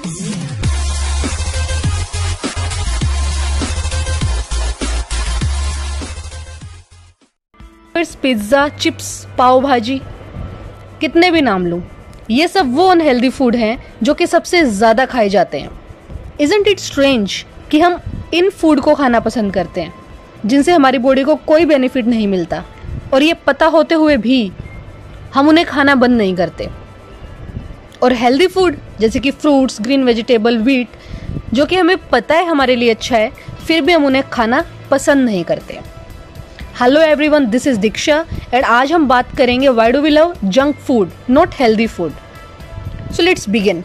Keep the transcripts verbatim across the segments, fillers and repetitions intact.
Pizza, chips, पाव भाजी, कितने भी नाम लूं, ये सब वो अनहेल्दी फूड हैं जो कि सबसे ज़्यादा खाए जाते हैं। Isn't it strange कि हम इन फूड को खाना पसंद करते हैं जिनसे हमारी बॉडी को कोई बेनिफिट नहीं मिलता, और ये पता होते हुए भी हम उन्हें खाना बंद नहीं करते। और हेल्दी फूड जैसे कि फ्रूट्स, ग्रीन वेजिटेबल, व्हीट, जो कि हमें पता है हमारे लिए अच्छा है, फिर भी हम उन्हें खाना पसंद नहीं करते। Hello everyone, this is Diksha and आज हम बात करेंगे why do we love junk food not healthy food. So let's begin.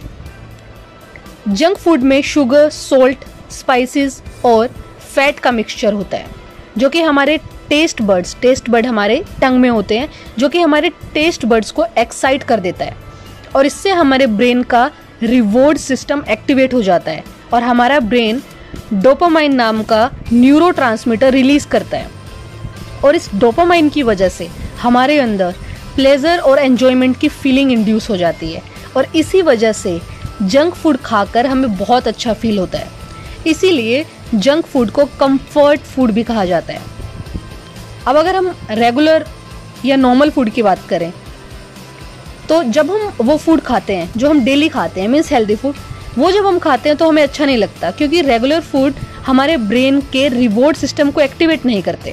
Junk food में शुगर, सोल्ट, स्पाइसेस और फैट का मिक्सचर होता है जो कि हमारे टेस्ट बर्ड्स टेस्ट बर्ड हमारे टंग में होते हैं, जो कि हमारे टेस्ट बर्ड्स को एक्साइट कर देता है और इससे हमारे ब्रेन का रिवॉर्ड सिस्टम एक्टिवेट हो जाता है और हमारा ब्रेन डोपामाइन नाम का न्यूरोट्रांसमीटर रिलीज करता है। और इस डोपामाइन की वजह से हमारे अंदर प्लेजर और एंजॉयमेंट की फीलिंग इंड्यूस हो जाती है और इसी वजह से जंक फूड खाकर हमें बहुत अच्छा फील होता है। इसीलिए जंक फूड को कंफर्ट फूड भी कहा जाता है। अब अगर हम रेगुलर या नॉर्मल फूड की बात करें तो जब हम वो फूड खाते हैं जो हम डेली खाते हैं, मीन्स हेल्दी फूड, वो जब हम खाते हैं तो हमें अच्छा नहीं लगता क्योंकि रेगुलर फूड हमारे ब्रेन के रिवॉर्ड सिस्टम को एक्टिवेट नहीं करते।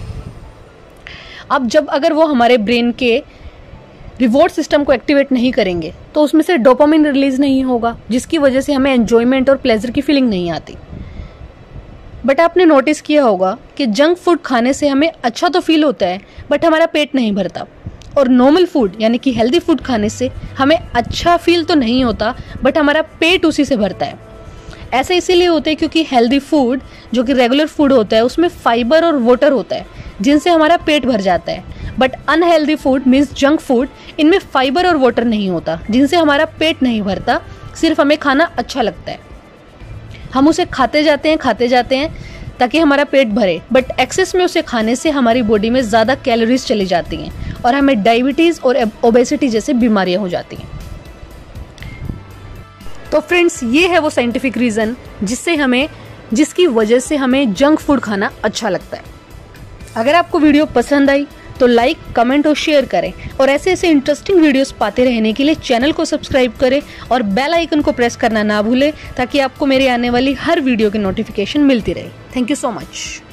अब जब अगर वो हमारे ब्रेन के रिवॉर्ड सिस्टम को एक्टिवेट नहीं करेंगे तो उसमें से डोपामिन रिलीज नहीं होगा, जिसकी वजह से हमें एंजॉयमेंट और प्लेजर की फीलिंग नहीं आती। बट आपने नोटिस किया होगा कि जंक फूड खाने से हमें अच्छा तो फील होता है बट हमारा पेट नहीं भरता, और नॉर्मल फूड यानी कि हेल्दी फूड खाने से हमें अच्छा फील तो नहीं होता बट हमारा पेट उसी से भरता है। ऐसा इसीलिए होता है क्योंकि हेल्दी फूड जो कि रेगुलर फूड होता है उसमें फाइबर और वाटर होता है जिनसे हमारा पेट भर जाता है, but unhealthy food means junk food, इनमें फाइबर और वाटर नहीं होता जिनसे हमारा पेट नहीं भरता, सिर्फ हमें खाना अच्छा लगता है। हम उसे खाते जाते हैं खाते जाते हैं ताकि हमारा पेट भरे, बट एक्सेस में उसे खाने से हमारी बॉडी में ज़्यादा कैलोरीज चली जाती हैं और हमें डायबिटीज़ और ओबेसिटी जैसे बीमारियां हो जाती हैं। तो फ्रेंड्स, ये है वो साइंटिफिक रीज़न जिससे हमें जिसकी वजह से हमें जंक फूड खाना अच्छा लगता है। अगर आपको वीडियो पसंद आई तो लाइक, कमेंट और शेयर करें और ऐसे ऐसे इंटरेस्टिंग वीडियोस पाते रहने के लिए चैनल को सब्सक्राइब करें और बेल आइकन को प्रेस करना ना भूलें ताकि आपको मेरे आने वाली हर वीडियो की नोटिफिकेशन मिलती रहे। Thank you so much.